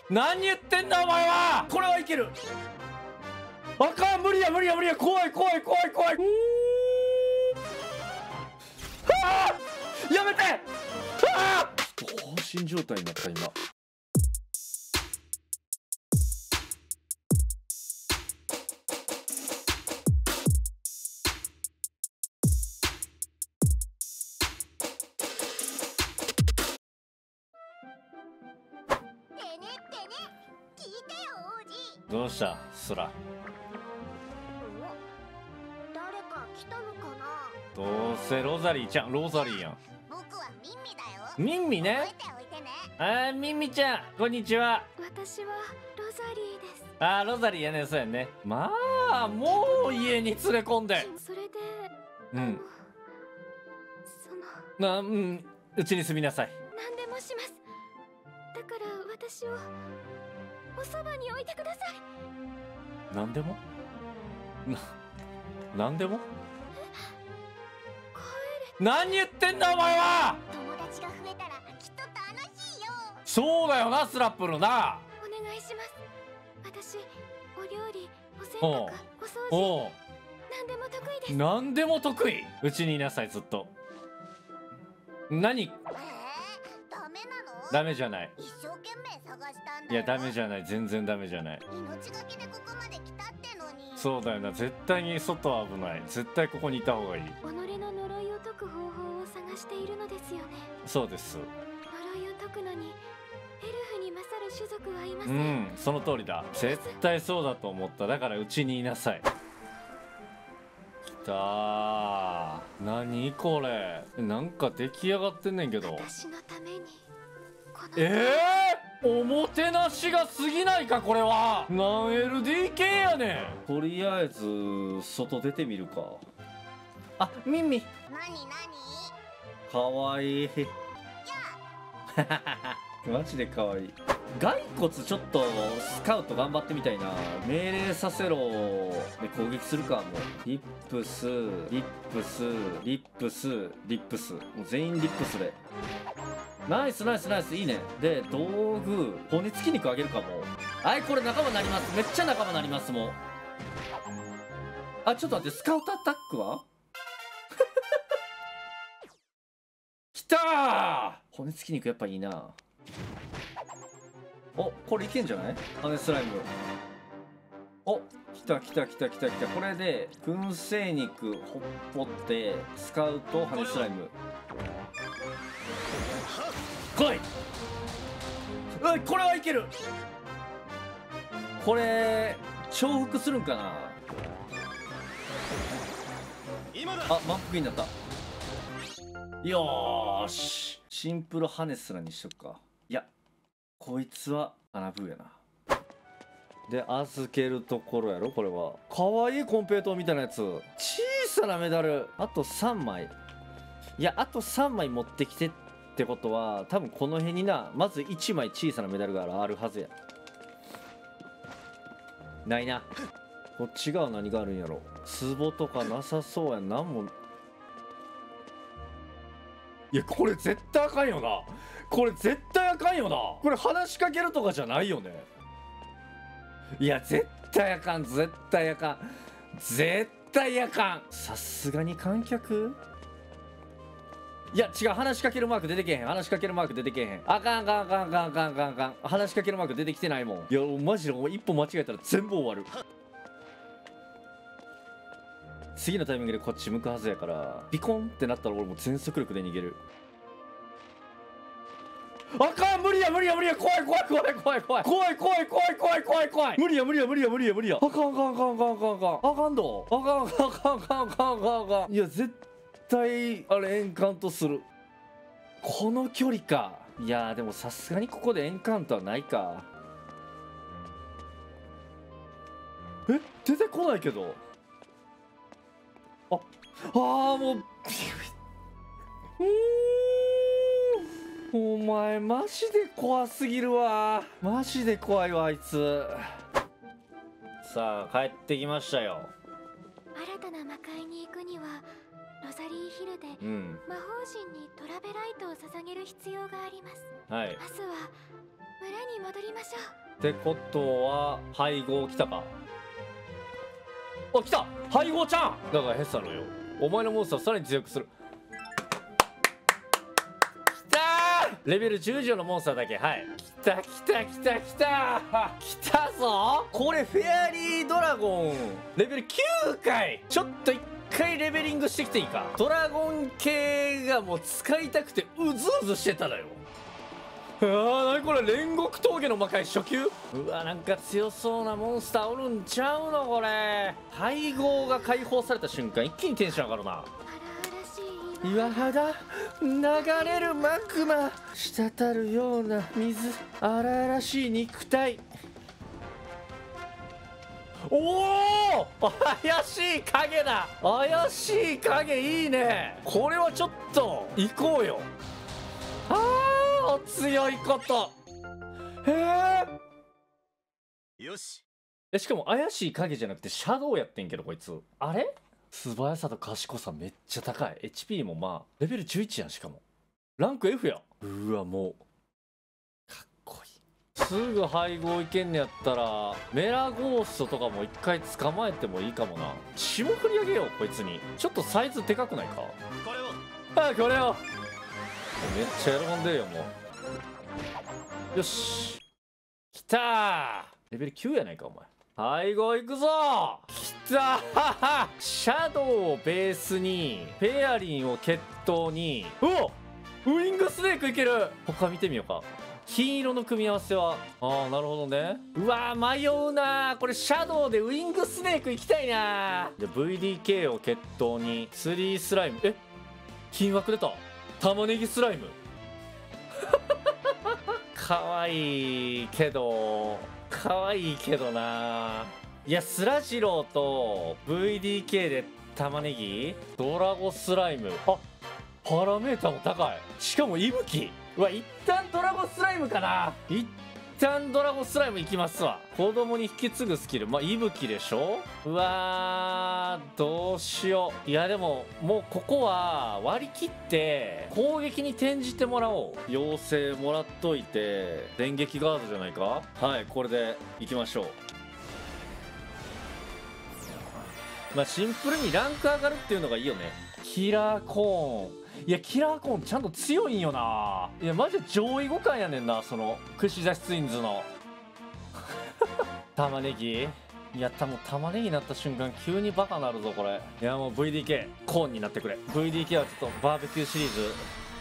何言ってんだお前は。これはいける。あかん、無理や無理や無理や、怖い怖い怖い怖い。あーやめて。あー放心状態になった今。どうしたスラ。 誰か来たのかな。 どうせロザリーちゃん。ロザリーやん。 僕はミンミだよ。 ミンミね。 覚えておいてね。 ミンミちゃんこんにちは。 私はロザリーです。 ロザリーやね。そうやね。まあもう家に連れ込んで。 それでうちに住みなさい。 何でもします。だから私をおそばに置いてください。 何でも何でも何言ってんだお前は。 友達が増えたらきっと楽しいよ。 そうだよなスラップルな。 お願いします。私お料理、お洗おう濯、お掃おう除、何でも得意です。 何でも得意。うちにいなさいずっと。何。 ダメなの？ ダメじゃない。 一生懸命探したんだよ。 いやダメじゃない。全然ダメじゃない。 命がけでここまで来たってのに。 そうだよな。絶対に外は危ない。絶対ここにいた方がいい。 己の呪いを解く方法を探しているのですよね。 そうです。 呪いを解くのにエルフに勝る種族はいませ。 うんん、その通りだ。絶対そうだと思った。だからうちにいなさい。きたー。何これ。なんか出来上がってんねんけど。 私のためにこのおもてなしが過ぎないかこれは。何 LDK やねん。とりあえず外出てみるか。あ、ミンミなになに？ かわいい。マジでかわいい。骸骨ちょっとスカウト頑張ってみたいな。命令させろで攻撃するか。もうリップスリップスリップスリップス、もう全員リップスで。ナイスナイスナイス、いいね。で道具骨付き肉あげるか。もうはい、これ仲間になります。めっちゃ仲間になります。もうちょっと待って、スカウトアタックはきたー。骨付き肉やっぱいいな。お、これいけんじゃない？羽スライム。お、来た来た来た来た来た。これで燻製肉ほっぽってスカウト羽スライム来い。これはいける。これ重複するんかな。満腹になった。よーし、シンプルハネスラにしとくか。いやこいつはアナブーやな。で預けるところやろ。これはかわいいコンペイトーみたいなやつ。小さなメダルあと3枚。いやあと3枚持ってきてってことは多分この辺にな、まず1枚小さなメダルがあるはずや。ないな。こっち側何があるんやろ。壺とかなさそうやん。なんも。いやこれ絶対あかんよな。これ絶対あかんよな。これ話しかけるとかじゃないよね。いや絶対あかん。絶対あかん。絶対あかん。さすがに観客。いや違う、話しかけるマーク出てけへん。話しかけるマーク出てけへん。あかんあかんあかんあかんあかんあかんあかん。話しかけるマーク出てきてないもん。いやマジで一歩間違えたら全部終わる。次のタイミングでこっち向くはずやから、ビコンってなったら俺も全速力で逃げる。あかん、無理や無理や無理や。怖い怖い怖い怖い怖い怖い怖い怖い怖い怖い怖い。無理や無理や無理や無理や無理や。あかんあかんあかんあかんあかんあかんあかんど。あかんあかんあかんあかんあかんあかんあかん。いや絶対あれエンカウントする。この距離か。いやでもさすがにここでエンカウントはないか。出てこないけど。もうお前マジで怖すぎるわ。マジで怖いわあいつ。さあ帰ってきましたよ。 新たな魔界に行くにはロザリーヒルで魔法陣にトラベライトを捧げる必要があります。 はい。 まずは村に戻りましょう。 ってことは配合来たか。あ、来た配合ちゃん。だからヘッサのよ、お前のモンスターをさらに強くする。来たー、レベル10以上のモンスターだけ。はい、来た来た来た来た来たぞ。これフェアリードラゴンレベル9回。ちょっと一回レベリングしてきていいか。ドラゴン系がもう使いたくてうずうずしてたのよ。なにこれ、煉獄峠の魔界初級。うわ、なんか強そうなモンスターおるんちゃうのこれ。配合が解放された瞬間一気にテンション上がるな。 荒々しい岩肌、流れるマグマ、滴るような水、荒々しい肉体。おお、怪しい影だ。怪しい影いいね。これはちょっと行こうよ。お強いこと。へえ。 よし。 しかも怪しい影じゃなくてシャドウやってんけどこいつ。あれ、素早さと賢さめっちゃ高い。 HP もまあレベル11やん。しかもランク F や。うわ、もうかっこいい。すぐ配合いけんねやったらメラゴーストとかも一回捕まえてもいいかもな。霜降り上げようこいつに。ちょっとサイズでかくないか。 これを。 これをめっちゃ喜んでるよ。もうよし、きたー。レベル9やないかお前。配合いくぞ。きたーシャドウをベースにフェアリンを決闘に、ウイングスネークいける。他見てみようか。金色の組み合わせは。ああ、なるほどね。うわー、迷うなー。これシャドウでウイングスネークいきたいなー。じゃあ VDK を決闘に3スライム。金枠出た。玉ねぎスライムかわいいけどな。いや、スラジローと VDK で玉ねぎ、ドラゴスライム。パラメータも高い。しかも息吹。うわ、一旦ドラゴスライムかな。一旦ドラゴスライムいきますわ。子供に引き継ぐスキル、息吹でしょ。うわー、どうしよう。いやでももうここは割り切って攻撃に転じてもらおう。妖精もらっといて電撃ガードじゃないか。はい、これでいきましょう。シンプルにランク上がるっていうのがいいよね。キラーコーン。いや、キラーコーンちゃんと強いんよな。いや、マジで上位互換やねんな。その串刺しツインズの玉ねぎ。いや、もう玉ねぎになった瞬間急にバカなるぞこれ。いや、もう VDK コーンになってくれ。 VDK はちょっとバーベキューシリーズ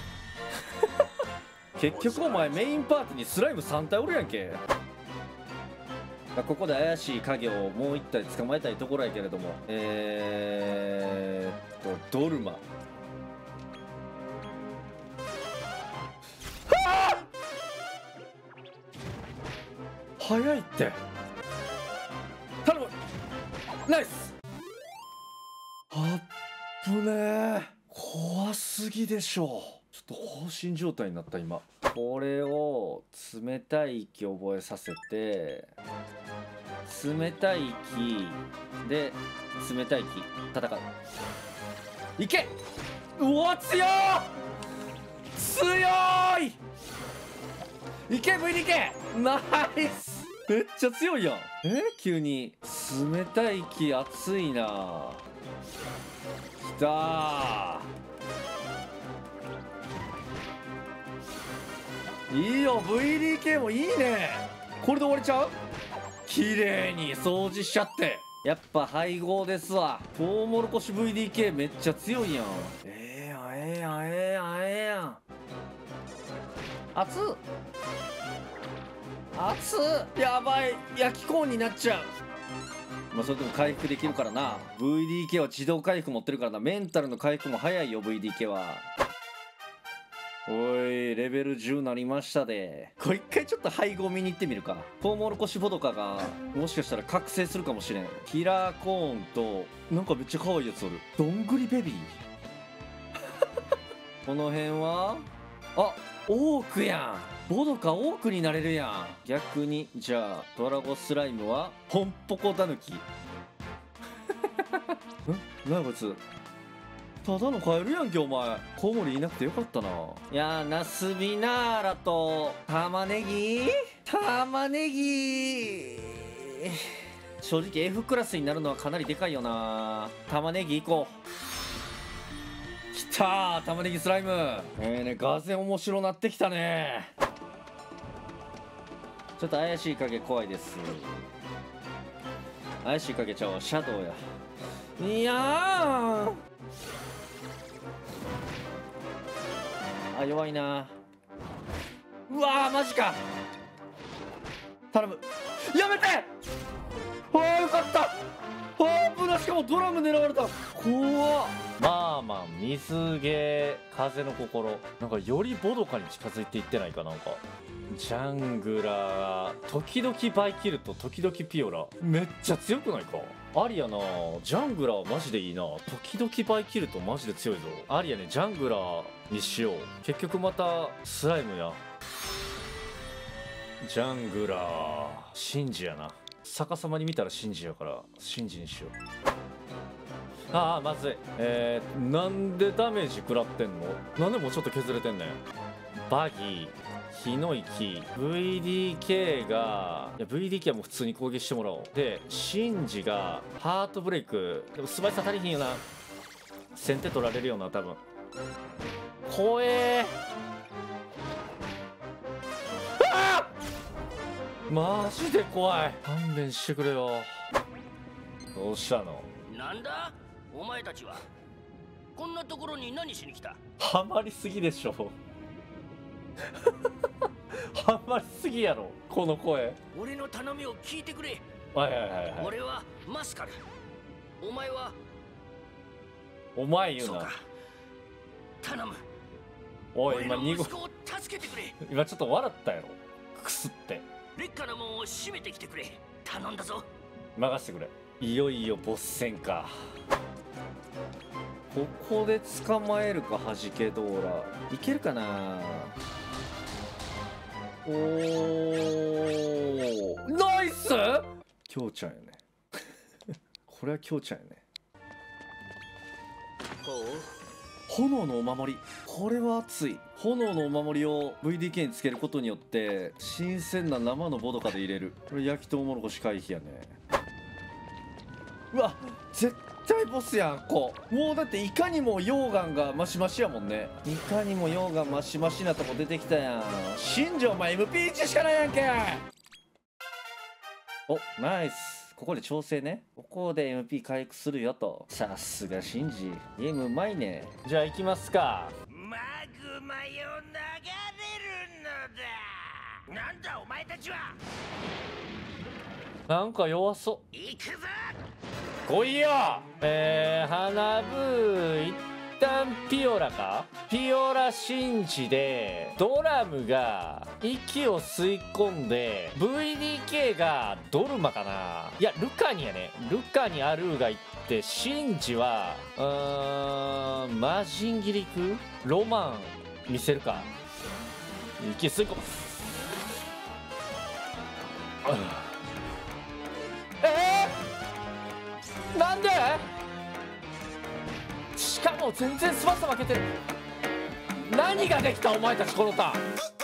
結局お前メインパーティーにスライム3体おるやんけ。ここで怪しい影をもう1体捕まえたいところやけれども、ドルマ。早いって頼む。ナイス。あっぶねー。怖すぎでしょ。ちょっと放心状態になった今。これを冷たい息覚えさせて、冷たい息で冷たい息戦う。いけ。うお、強ー、強い。いけ VDK ナイス。めっちゃ強いやん。急に冷たい息熱いな。きたー。いいよ VDK もいいね。これで終わりちゃう。綺麗に掃除しちゃって。やっぱ配合ですわ。トウモロコシ VDK めっちゃ強いやん。やん。熱っ熱っ。やばい、焼きコーンになっちゃう。それでも回復できるからな。 VDK は自動回復持ってるからな。メンタルの回復も早いよ VDK は。おい、レベル10なりましたで。これ一回ちょっと配合見に行ってみるか。トウモロコシボドカがもしかしたら覚醒するかもしれん。キラーコーンとなんかめっちゃ可愛いやつおる。どんぐりベビーこの辺はオークやん。ボドカオークになれるやん。逆にじゃあドラゴスライムはポンポコタヌキ。何こいつ。 ただのカエルやんけお前。コウモリいなくてよかったな。いやー、ナスビナーラと玉ねぎ正直 F クラスになるのはかなりでかいよな。玉ねぎいこう。きたー、玉ねぎスライム。ガゼ面白なってきたね。ちょっと怪しい影怖いです。怪しい影ちゃうわ、シャドウや。いやー、あ、弱いな。うわー、マジか。頼む、やめて。あー、よかった。あー、危ない。しかもドラム狙われた。怖っ。まあまあ、水毛風の心、なんかよりボドカに近づいていってないか。なんかジャングラー、時々バイキルト、時々ピオラ、めっちゃ強くないか。ありやな。ジャングラーマジでいいな。時々バイキルトマジで強いぞ。ありやね。ジャングラーにしよう。結局またスライムや。ジャングラーシンジやな。逆さまに見たらシンジやからシンジにしよう。ああ、まずい。なんでダメージ食らってんの。なんでもうちょっと削れてんねん。バギー、日の息、 VDK が、いや VDK はもう普通に攻撃してもらおう。でシンジがハートブレイク。でも素早さ足りひんよな。先手取られるよな多分。怖えー。あー、マジで怖い。勘弁してくれよ。どうしたの。 なんだお前たちは。こんなところに何しに来た。 ハマりすぎでしょ。ハマりすぎやろこの声。 俺の頼みを聞いてくれ。 はいはいはいはい。 俺はマスカル。お前は。 お前言うな。 そうか、頼む。 おい、今俺の息子を助けてくれ。 今ちょっと笑ったやろ。くすって。 劣化の門を閉めてきてくれ。頼んだぞ。 任せてくれ。いよいよボス戦か。ここで捕まえるか。弾けドーラいけるかな。おー、ナイス。キョウちゃんやね。これはキョウちゃんやね。 ほう、 炎のお守り、これは熱い。炎のお守りを VDK につけることによって新鮮な生のボドカで入れる。これ焼きとうもろこし回避やね。うわ、絶対ボスやん。もうだっていかにも溶岩がマシマシやもんね。いかにも溶岩マシマシなとこ出てきたやん。新庄お前 MP1 しかないやんけ。お、ナイス。ここで調整ね。ここで MP 回復するよと。さすがシンジ、ゲームうまいね。じゃあ行きますか。 マグマよ流れるのだ。なんだお前たちは。 なんか弱そう。 行くぞ。 来いよ。花ブ一旦ピオラか。ピオラシンジでドラムが息を吸い込んで VDK がドルマかな。いやルカにやね。ルカにアルーが行ってシンジはマジンギリクロマン見せるか。息吸い込む。なんで。しかも全然スパッと負けてる。何ができたお前たちこのターン。